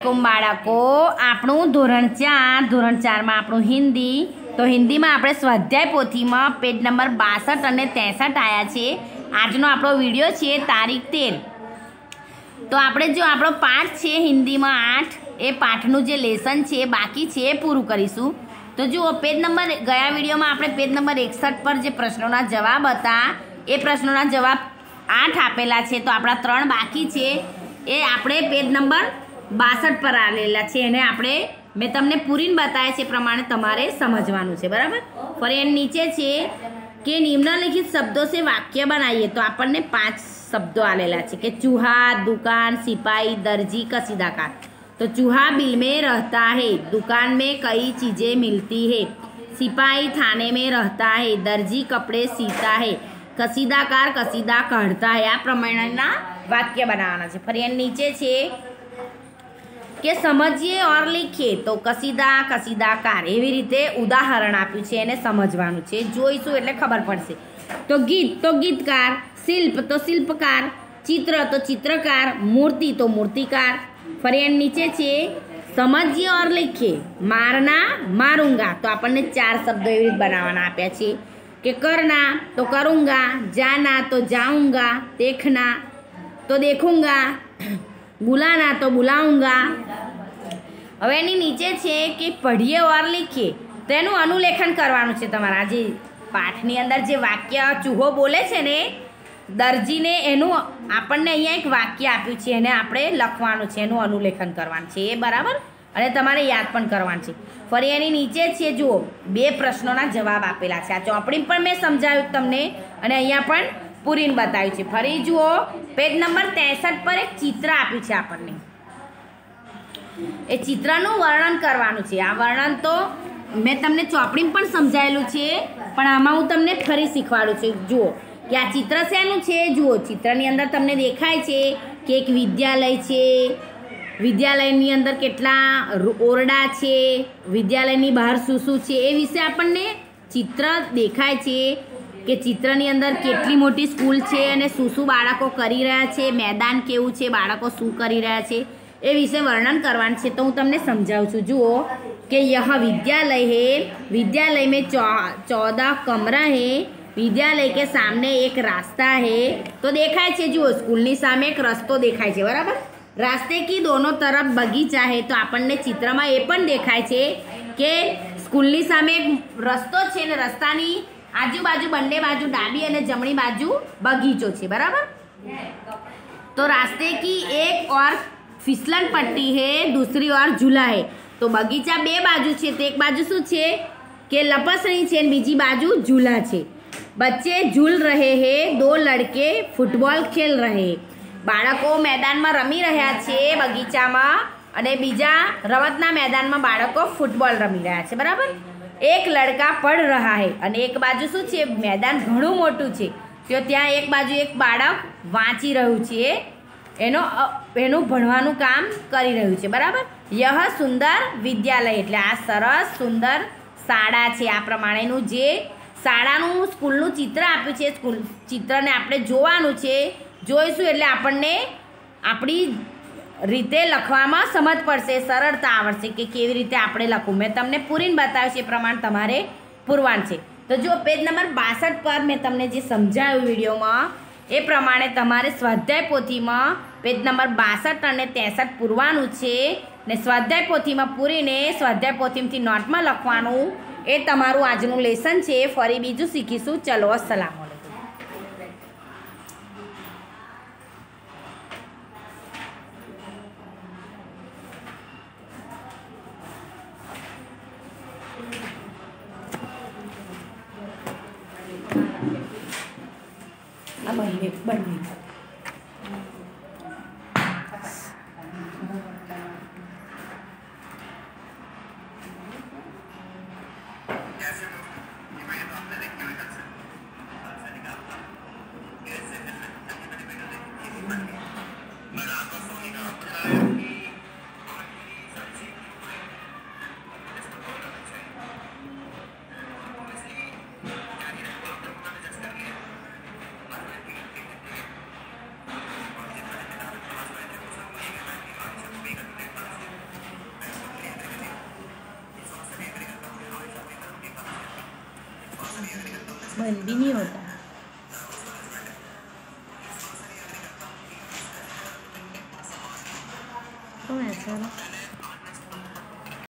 બાળકો આપણું ધોરણ 4 માં આપણું હિન્દી તો હિન્દીમાં આપણે સ્વાધ્યાય પોથીમાં પેજ નંબર 62 અને 63 આવ્યા છે। આજનો આપણો વિડીયો છે તારીખ 13। તો આપણે જો આપણો પાઠ છે હિન્દીમાં 8 એ પાઠનું જે લેસન છે બાકી છે એ પૂરું કરીશું। તો જુઓ પેજ નંબર ગયા વિડીયોમાં આપણે પેજ નંબર 61 પર જે પ્રશ્નોના જવાબ હતા એ પ્રશ્નોના જવાબ 8 આપેલા છે, તો આપણા 3 બાકી છે એ આપણે પેજ નંબર 62 પર આવેલા છે એને આપણે મેં તમને પૂરીને બતાવ્યા છે પ્રમાણે તમારે સમજવાનું છે, બરાબર। ફરી એની નીચે છે કે નિમ્નલિખિત શબ્દો से वाक्य बनाइए, तो આપણને 5 શબ્દો આલેલા છે કે ચૂहा, दुकान, सिपाही, दर्जी, कसीदाकार। तो चूहा बिल में रहता है, दुकान में कई चीज़ें मिलती है, सिपाही थाने में रहता है, दर्जी कपड़े सीता है, कसीदाकार कसीदा काढ़ता है। आ प्रमाणेना वाक्य बनाववाना છે। ફરી એની નીચે છે કે સમજીએ ઓર લીખીએ, તો કસીદા કસીદાકાર એવી રીતે ઉદાહરણ આપ્યું છે એને સમજવાનું છે, જોઈશું એટલે ખબર પડશે। તો ગીત તો ગીતકાર, શિલ્પ તો શિલ્પકાર, ચિત્ર તો ચિત્રકાર, મૂર્તિ તો મૂર્તિકાર। ફરી એની નીચે છે સમજીએ ઓર લીખીએ, મારના માरूंगा, તો આપણને 4 શબ્દો એવી રીતે બનાવવાના આપ્યા છે કે કરના તો કरूंगा, जाना तो जाऊंगा, देखना तो देखूंगा, बुलाना तो बुलाऊंगा। હવે એની નીચે છે કે પઢીએ ઓર લીખીએ, તો એનું અનુલેખન કરવાનું છે તમારે। આજે પાઠની અંદર જે વાક્ય ચૂહો બોલે છે ને દરજીને, એનું આપણને અહીંયા એક વાક્ય આપ્યું છે એને આપણે લખવાનું છે, એનું અનુલેખન કરવાનું છે એ, બરાબર, અને તમારે યાદ પણ કરવાનું છે। ફરી એની નીચે છે જુઓ 2 પ્રશ્નોના જવાબ આપેલા છે। આ ચોપડી પણ મેં સમજાવ્યું તમને અને અહીંયા પણ પૂરીને બતાવ્યું છે। ફરી જુઓ પેજ નંબર 63 પર એક ચિત્ર આપ્યું છે આપણને, એ ચિત્રનું વર્ણન કરવાનું છે। આ વર્ણન તો મેં તમને ચોપડીમાં પણ સમજાયેલું છે, પણ આમાં હું તમને ફરી શીખવાડું છું। જુઓ કે આ ચિત્ર શેનું છે, જુઓ ચિત્રની અંદર તમને દેખાય છે કે એક વિદ્યાલય છે, વિદ્યાલયની અંદર કેટલા ઓરડા છે, વિદ્યાલયની બહાર શું શું છે એ વિશે આપણને ચિત્ર દેખાય છે કે ચિત્રની અંદર કેટલી મોટી સ્કૂલ છે અને શું શું બાળકો કરી રહ્યા છે, મેદાન કેવું છે, બાળકો શું કરી રહ્યા છે એ વિશે વર્ણન કરવાનું છે। તો હું તમને સમજાવું છું। જુઓ કે यह विद्यालय है, विद्यालय में 14 कमरा है, विद्यालय के सामने एक रास्ता है। तो देखाय છે જુઓ સ્કૂલની સામે એક રસ્તો દેખાય છે, બરાબર। રાસ્તે કી દોનો તરફ બગીચા है, તો આપણને ચિત્રમાં એ પણ દેખાય છે કે સ્કૂલની સામે એક રસ્તો છે ને રસ્તાની આજુબાજુ બંને બાજુ ડાબી અને જમણી બાજુ બગીચો છે, બરાબર। तो रास्ते की एक और फिसलन पट्टी है, दूसरी ओर झूला है। तो बगीचा 2 बाजू છે, तो एक बाजू શું છે કે લપસણી છે અને બીજી બાજુ झूला છે। बच्चे झूल रहे हैं, 2 लड़के फुटबॉल खेल रहे हैं। બાળકો મેદાનમાં રમી રહ્યા છે બગીચામાં અને બીજા રમતના મેદાનમાં બાળકો ફૂટબોલ રમી રહ્યા છે, બરાબર। એક લડકા પઢ રહા હૈ, અને એક બાજુ શું છે મેદાન ઘણું મોટું છે, તો ત્યાં એક બાજુ એક બાળક વાંચી રહ્યું છે, એનું ભણવાનું કામ કરી રહ્યું છે, બરાબર। યહ સુંદર વિદ્યાલય, એટલે આ સરસ સુંદર શાળા છે। આ પ્રમાણેનું જે શાળાનું સ્કૂલનું ચિત્ર આપ્યું છે, સ્કૂલ ચિત્રને આપણે જોવાનું છે, જોઈશું એટલે આપણને આપણી રીતે લખવામાં સમજ પડશે, સરળતા આવડશે કે કેવી રીતે આપણે લખવું। મેં તમને પૂરીને બતાવ્યું છે એ પ્રમાણે તમારે પૂરવાનું છે। તો જો પેજ નંબર 62 પર મેં તમને જે સમજાવ્યું વિડીયોમાં એ પ્રમાણે તમારે સ્વાધ્યાય પોથીમાં પેજ નંબર 62 અને 63 પૂરવાનું છે ને સ્વાધ્યાય પોથીમાં પૂરીને સ્વાધ્યાય પોથીમાંથી નોટમાં લખવાનું। એ તમારું આજનું લેસન છે। ફરી બીજું શીખીશું। ચલો, અસ્સલામ વાલેકુમ। આ બંને बंद भी नहीं होता। तो ऐसा ना